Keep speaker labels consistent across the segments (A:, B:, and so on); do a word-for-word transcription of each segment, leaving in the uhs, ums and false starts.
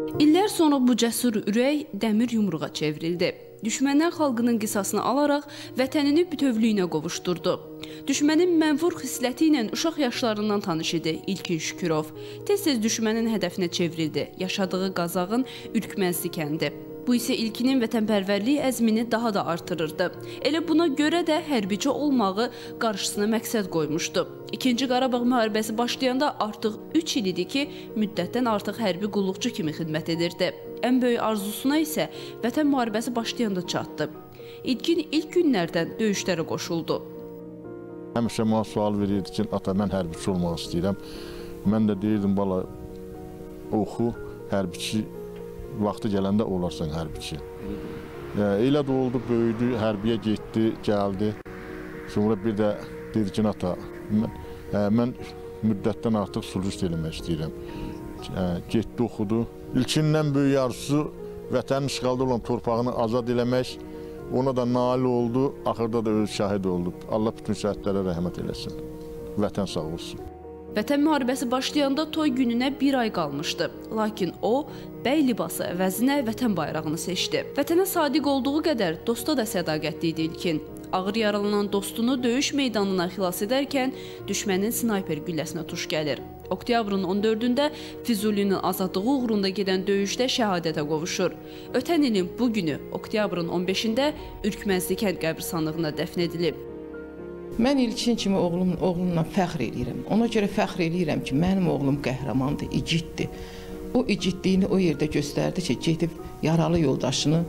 A: İllər sonra bu cəsur ürək dəmir yumruğa çevrildi. Düşməndən xalqının qisasını alaraq vətənini bütövlüyünə qovuşturdu. Düşmənin mənfur xisləti ilə uşaq yaşlarından tanış idi İlkin Şükürov. Tez-tez düşmənin hədəfinə çevrildi. Yaşadığı Qazağın Ürkməzli kəndi. Bu isə İlkinin vətənpərvərlik əzmini daha da artırırdı. Elə buna görə də hərbici olmağı qarşısına məqsəd qoymuşdu. İkinci Qarabağ müharibəsi başlayanda artıq üç il idi ki, müddətdən artıq hərbi qulluqçu kimi xidmət edirdi. Ən böyük arzusuna isə vətən müharibəsi başlayanda çatdı. İlkin ilk günlərdən döyüşlərə qoşuldu.
B: Həmişə mənə sual verirdi ki, ata, mən hərbiçi olmaq istəyirəm. Mən də deyirdim, bala, oxu, hərbiçi vaxtı gələndə olarsan hərbiçi. Elə də oldu, böyüdü, hərbiyə getdi, gəldi. Sonra bir də dedi ki, ata, mən, mən müddətdən artıq sulh eləmək istəyirəm. Getdi, oxudu. İlkindən böyük arzusu vətənin işğalda olan torpağını azad eləmək. Ona da nail oldu, axırda da öz şahid oldu. Allah bütün şəhidlərə rəhmət eləsin. Vətən sağ olsun.
A: Vətən müharibəsi başlayanda toy gününə bir ay qalmışdı. Lakin o, bəy libası əvəzinə vətən bayrağını seçdi. Vətənə sadiq olduğu qədər dosta da sədaqətli idi İlkin. Ağır yaralanan dostunu döyüş meydanına xilas edərkən düşmənin snayper gülləsinə tuş gəlir. Oktyabrın on dördündə Füzulinin azadlığı uğrunda gedən döyüşdə şəhadətə qovuşur. Ötən ilin bu günü, oktyabrın on beşində Ürkməzli kənd qəbirstanlığına dəfn edilib.
C: Mən İlkin kimi oğlum, oğlumla fəxr edirəm. Ona görə fəxr edirəm ki, mənim oğlum qəhrəmandır, igiddir. O igidliyini o yerdə göstərdi ki, gedib yaralı yoldaşını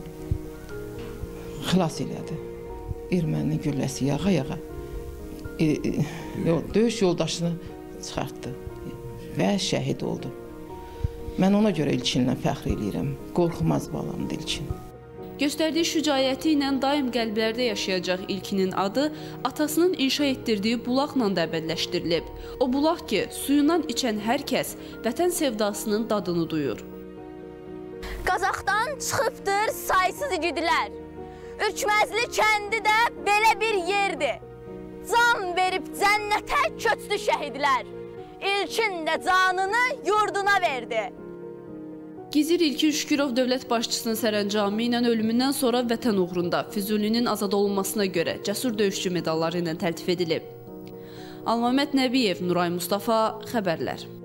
C: xilas elədi. Erməninin gülləsi yağa-yağa e, e, döyüş yoldaşını çıxartdı və şəhid oldu. Mən ona görə İlkinlə fəxr edirəm. Qorxmaz balamdır İlkin.
A: Göstərdiyi şücaəti ilə daim qəlblərdə yaşayacaq İlkinin adı atasının inşa etdirdiyi bulaqla da əbədləşdirilib. O bulaq ki, suyundan içən hər kəs vətən sevdasının dadını duyur.
D: Qazaxdan çıxıbdır saysız igidlər. Ürkməzli kəndi də belə bir yerdir. Can verib cənnətə köçdü şəhidlər. İlkin də canını yurduna verdi.
A: Gizir İlkin Şükürov dövlət başçısının sərəncamı ilə ölümündən sonra vətən uğrunda Füzulinin azad olunmasına görə cəsur döyüşçü medalları ilə təltif edilib. Almaməd Nəbiyev, Nuray Mustafa, xəbərlər.